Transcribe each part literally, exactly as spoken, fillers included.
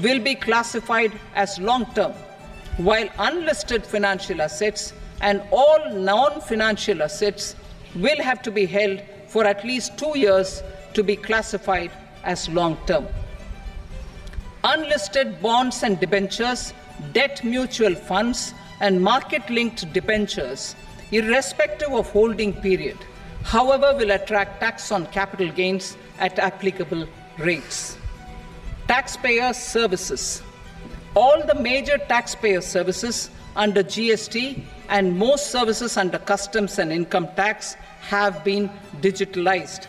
will be classified as long-term, while unlisted financial assets and all non-financial assets will have to be held for at least two years to be classified as long-term. Unlisted bonds and debentures, debt mutual funds, and market-linked debentures, irrespective of holding period, however, will attract tax on capital gains at applicable rates. Taxpayer services. All the major taxpayer services under G S T and most services under customs and income tax have been digitalized.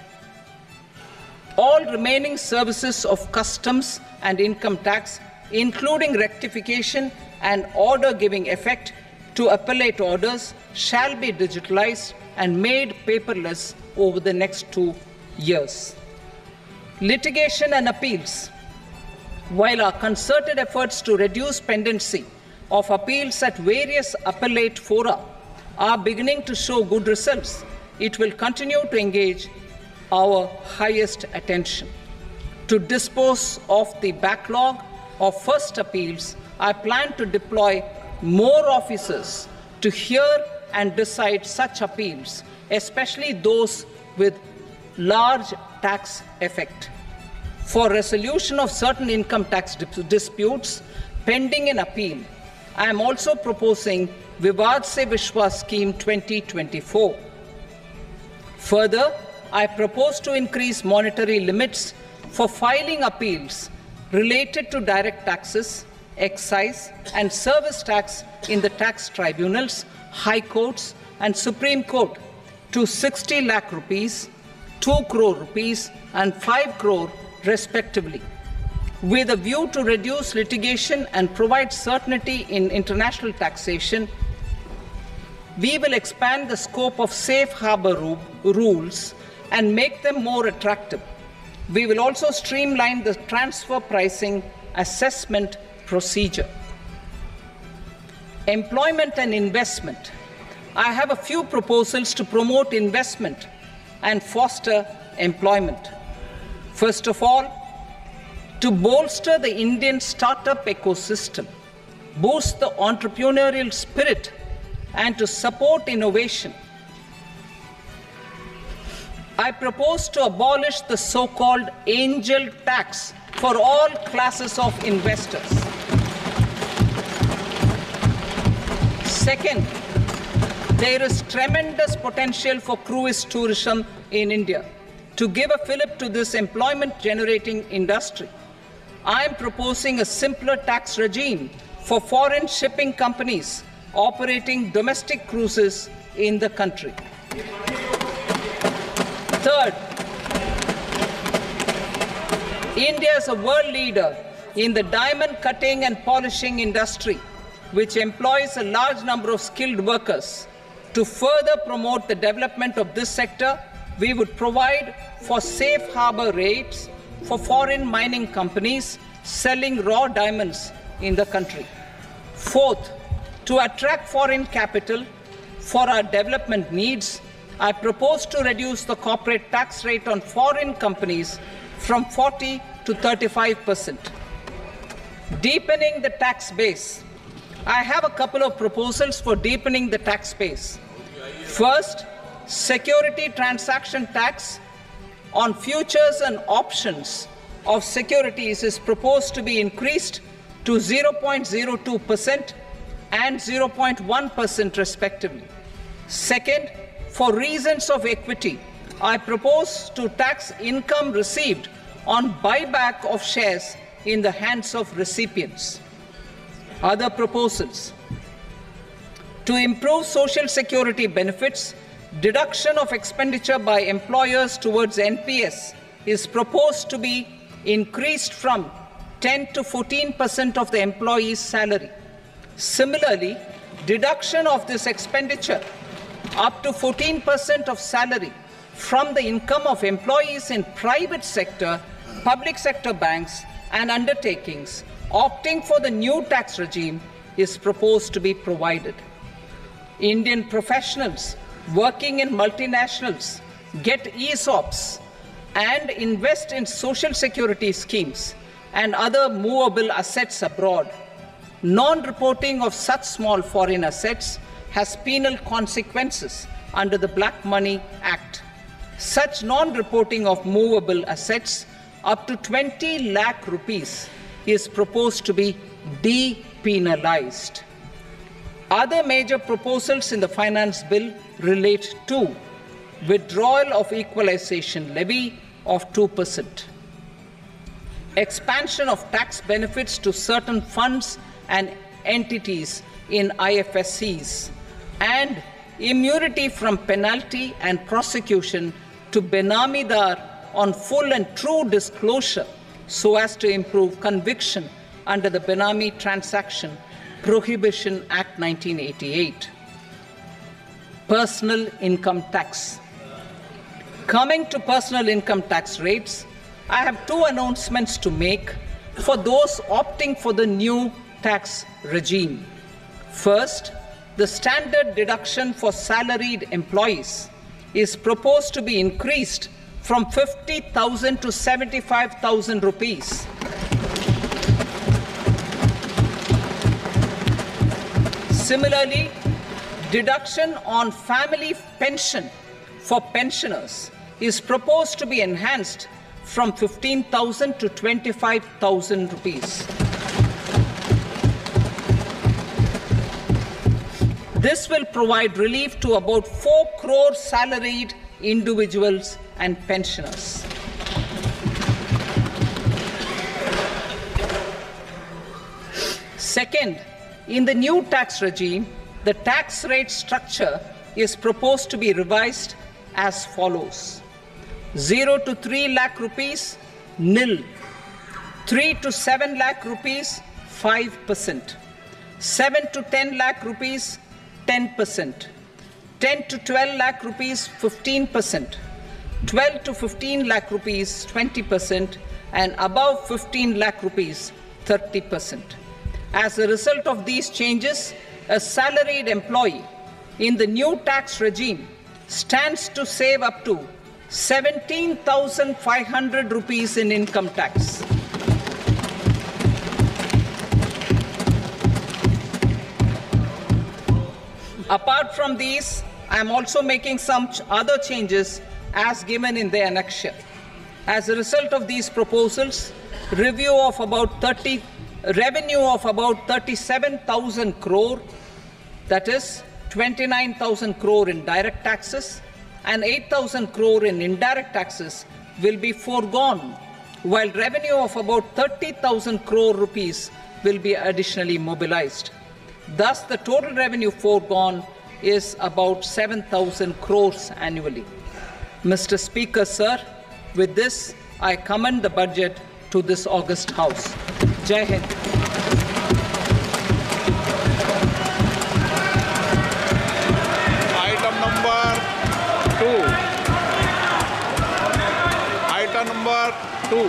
All remaining services of customs and income tax, including rectification and order giving effect to appellate orders, shall be digitalized and made paperless over the next two years. Litigation and appeals. While our concerted efforts to reduce pendency of appeals at various appellate fora are beginning to show good results, it will continue to engage our highest attention. To dispose of the backlog of first appeals, I plan to deploy more officers to hear and decide such appeals, especially those with large tax effect. For resolution of certain income tax disputes pending an appeal, I am also proposing Vivad Se Vishwas Scheme twenty twenty-four. Further, I propose to increase monetary limits for filing appeals related to direct taxes, excise, and service tax in the tax tribunals, high courts, and Supreme Court to sixty lakh rupees, two crore rupees, and five crore respectively. With a view to reduce litigation and provide certainty in international taxation, we will expand the scope of safe harbor rules and make them more attractive. We will also streamline the transfer pricing assessment procedure. Employment and investment. I have a few proposals to promote investment and foster employment. First of all, to bolster the Indian startup ecosystem, boost the entrepreneurial spirit, and to support innovation, I propose to abolish the so-called angel tax for all classes of investors. Second, there is tremendous potential for cruise tourism in India. To give a fillip to this employment-generating industry, I am proposing a simpler tax regime for foreign shipping companies operating domestic cruises in the country. Third, India is a world leader in the diamond cutting and polishing industry, which employs a large number of skilled workers. To further promote the development of this sector, we would provide for safe harbor rates for foreign mining companies selling raw diamonds in the country. Fourth, to attract foreign capital for our development needs, I propose to reduce the corporate tax rate on foreign companies from forty to thirty-five percent. Deepening the tax base. I have a couple of proposals for deepening the tax base. First, security transaction tax on futures and options of securities is proposed to be increased to zero point zero two percent and zero point one percent respectively. Second, for reasons of equity, I propose to tax income received on buyback of shares in the hands of recipients. Other proposals. To improve social security benefits, deduction of expenditure by employers towards N P S is proposed to be increased from ten to fourteen percent of the employee's salary. Similarly, deduction of this expenditure up to fourteen percent of salary from the income of employees in private sector, public sector banks, and undertakings opting for the new tax regime is proposed to be provided. Indian professionals working in multinationals get E S O Ps and invest in social security schemes and other movable assets abroad. Non-reporting of such small foreign assets has penal consequences under the Black Money Act. Such non-reporting of movable assets up to twenty lakh rupees is proposed to be depenalized. Other major proposals in the finance bill relate to withdrawal of equalization levy of two percent, expansion of tax benefits to certain funds and entities in I F S Cs, and immunity from penalty and prosecution to Benamidar on full and true disclosure so as to improve conviction under the Benami Transaction Prohibition Act nineteen eighty-eight. Personal income tax. Coming to personal income tax rates, I have two announcements to make for those opting for the new tax regime. First, the standard deduction for salaried employees is proposed to be increased from fifty thousand to seventy-five thousand rupees. Similarly, deduction on family pension for pensioners is proposed to be enhanced from fifteen thousand to twenty-five thousand rupees. This will provide relief to about four crore salaried individuals and pensioners. Second, in the new tax regime, the tax rate structure is proposed to be revised as follows: zero to three lakh rupees, nil; three to seven lakh rupees, five percent; seven to ten lakh rupees, ten percent; ten to twelve lakh rupees, fifteen percent; twelve to fifteen lakh rupees, twenty percent; and above fifteen lakh rupees, thirty percent. As a result of these changes, a salaried employee in the new tax regime stands to save up to seventeen thousand five hundred rupees in income tax. Apart from these, I am also making some ch- other changes as given in the annexure. As a result of these proposals, review of about thirty revenue of about thirty-seven thousand crore, that is twenty-nine thousand crore in direct taxes and eight thousand crore in indirect taxes will be foregone, while revenue of about thirty thousand crore rupees will be additionally mobilized. Thus, the total revenue foregone is about seven thousand crores annually. Mister Speaker, sir, with this, I commend the budget to this august House. Jai Hind. Item number two. Item number two.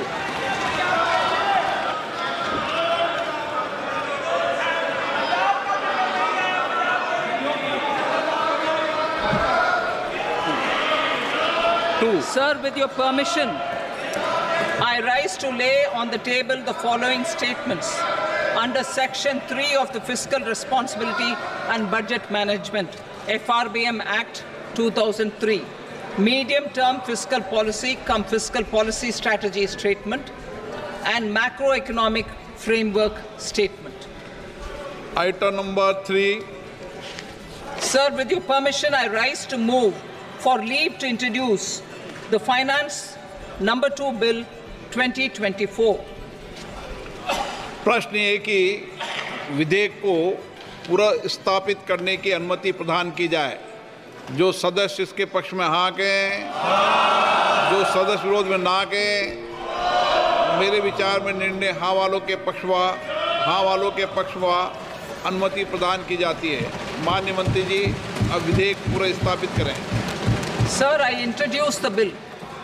Two. Sir, with your permission, I rise to lay on the table the following statements under Section three of the Fiscal Responsibility and Budget Management, F R B M Act two thousand three, Medium-Term Fiscal Policy cum Fiscal Policy Strategy Statement, and Macroeconomic Framework Statement. Item number three. Sir, with your permission, I rise to move for leave to introduce the Finance Number two Bill twenty twenty-four. प्रश्न ये कि विधेयक को पूरा स्थापित करने की अनुमति प्रदान की जाए। जो सदस्य इसके पक्ष में हाँ कहें, जो सदस्य विरोध में ना कहें। मेरे विचार में निर्णय हाँ वालों के पक्षवा हाँ वालों के पक्षवा अनुमति प्रदान की जाती है। माननीय मंत्री जी, अब विधेयक पूरा स्थापित करें। Sir, I introduce the bill.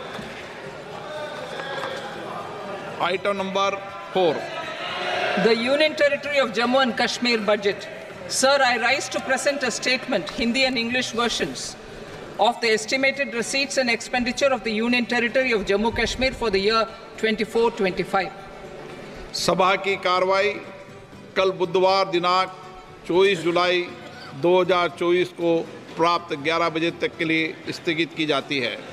Item number four. The Union Territory of Jammu and Kashmir budget. Sir, I rise to present a statement, Hindi and English versions, of the estimated receipts and expenditure of the Union Territory of Jammu and Kashmir for the year twenty-four twenty-five. सभा की कार्रवाई कल बुधवार दिनांक चौबीस जुलाई दो हज़ार चौबीस को प्राप्त ग्यारह बजे तक के लिए स्थगित की जाती है।